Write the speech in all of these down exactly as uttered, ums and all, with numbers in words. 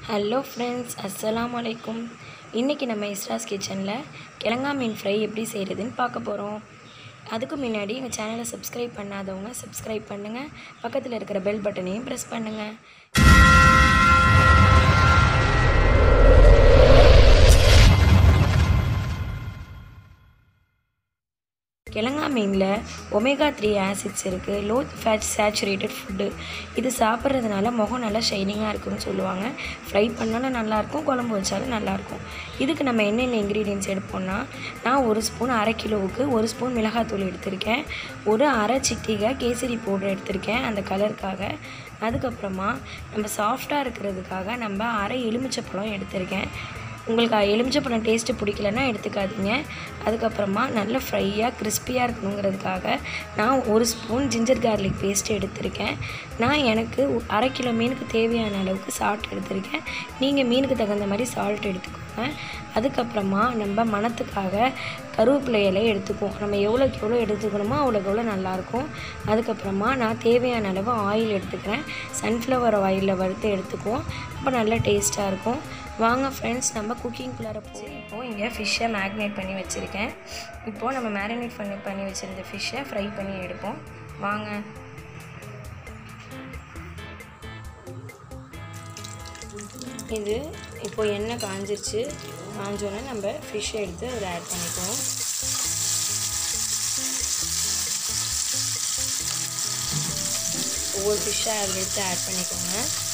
Hello friends, அஸ்ஸலாமு அலைக்கும். இன்றைக்கி நம்ம இஸ்ராஸ் கிச்சனில் கிழங்கா மீன் ஃப்ரை எப்படி செய்கிறதுன்னு பார்க்க போகிறோம். அதுக்கு முன்னாடி எங்கள் சேனலை சப்ஸ்கிரைப் பண்ணாதவங்க சப்ஸ்கிரைப் பண்ணுங்கள், பக்கத்தில் இருக்கிற பெல் பட்டனையும் ப்ரெஸ் பண்ணுங்கள். கிழங்கா மீனில் ஒமேகா த்ரீ ஆசிட்ஸ் இருக்குது. Low fat saturated food. இது சாப்பிட்றதுனால முகம் நல்லா ஷைனிங்காக இருக்குன்னு சொல்லுவாங்க. ஃப்ரை பண்ணாலும் நல்லாயிருக்கும், குழம்பு வச்சாலும் நல்லாயிருக்கும். இதுக்கு நம்ம என்னென்ன இன்க்ரீடியன்ட்ஸ் எடுப்போம்னா, நான் ஒரு ஸ்பூன் அரை கிலோவுக்கு ஒரு ஸ்பூன் மிளகாத்தூள் எடுத்திருக்கேன். ஒரு அரை சிட்டிகை கேசரி பவுடர் எடுத்திருக்கேன் அந்த கலருக்காக. அதுக்கப்புறமா நம்ம சாஃப்டாக இருக்கிறதுக்காக நம்ம அரை எலுமிச்சப்பழம் எடுத்திருக்கேன். உங்களுக்கு எலுமிச்சப்பழம் டேஸ்ட்டு பிடிக்கலன்னா எடுத்துக்காதீங்க. அதுக்கப்புறமா நல்ல ஃப்ரையாக கிறிஸ்பியாக இருக்கணுங்கிறதுக்காக நான் ஒரு ஸ்பூன் ஜிஞ்சர் கார்லிக் பேஸ்ட்டு எடுத்திருக்கேன். நான் எனக்கு அரை கிலோ மீனுக்கு தேவையான அளவுக்கு சால்ட் எடுத்திருக்கேன். நீங்கள் மீனுக்கு தகுந்த மாதிரி சால்ட் எடுத்துக்கோங்க. அதுக்கப்புறமா நம்ம மணத்துக்காக கருவேப்பிலை இலை எடுத்துக்குவோம். நம்ம எவ்வளோக்கு எவ்வளோ எடுத்துக்கணுமோ அவ்வளோக்கு எவ்வளோ நல்லாயிருக்கும். அதுக்கப்புறமா நான் தேவையான அளவு ஆயில் எடுத்துக்கிறேன். சன்ஃப்ளவர் ஆயிலில் வறுத்து எடுத்துக்குவோம். அப்போ நல்லா டேஸ்ட்டாக இருக்கும். வாங்க ஃப்ரெண்ட்ஸ், நம்ம குக்கிங்குள்ளார போய் இப்போது இங்கே ஃபிஷ்ஷை மேரினேட் பண்ணி வச்சுருக்கேன். இப்போது நம்ம மேரினேட் பண்ணி பண்ணி வச்சுருந்த ஃபிஷ்ஷை ஃப்ரை பண்ணி எடுப்போம். வாங்க. இது இப்போது எண்ணெய் காஞ்சிருச்சு. காஞ்சோன்னே நம்ம ஃபிஷ்ஷை எடுத்து அதில் ஆட் பண்ணிக்குவோம். ஒவ்வொரு ஃபிஷ்ஷாக அதில் எடுத்து ஆட் பண்ணிக்கோங்க.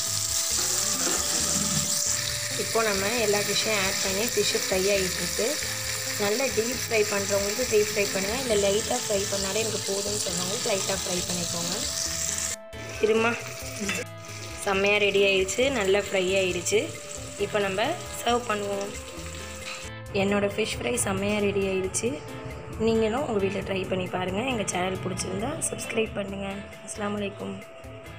இப்போது நம்ம எல்லா ஃபிஷ்ஷையும் ஆட் பண்ணி ஃபிஷ்ஷு ஃப்ரை ஆகிட்டுருக்கு. நல்லா டீப் ஃப்ரை பண்ணுறவங்களுக்கு டீப் ஃப்ரை பண்ணுங்கள், இல்லை லைட்டாக ஃப்ரை பண்ணாலே எனக்கு போதும்னு சொன்னவங்களுக்கு லைட்டாக ஃப்ரை பண்ணிக்கோங்க. இருமா, செம்மையாக ரெடி ஆகிடுச்சு, நல்லா ஃப்ரை ஆகிடுச்சு. இப்போ நம்ம சர்வ் பண்ணுவோம். என்னோடய ஃபிஷ் ஃப்ரை செம்மையாக ரெடி ஆகிடுச்சு. நீங்களும் உங்கள் வீட்டில் ட்ரை பண்ணி பாருங்கள். எங்கள் சேனல் பிடிச்சிருந்தா சப்ஸ்கிரைப் பண்ணுங்கள். அஸ்ஸலாமு அலைக்கும்.